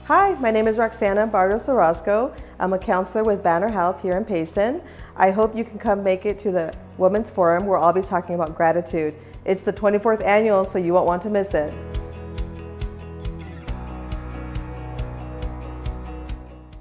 Hi, my name is Roxana Barrios Orozco. I'm a counselor with Banner Health here in Payson. I hope you can come make it to the Women's Forum where I'll be talking about gratitude. It's the 24th annual, so you won't want to miss it.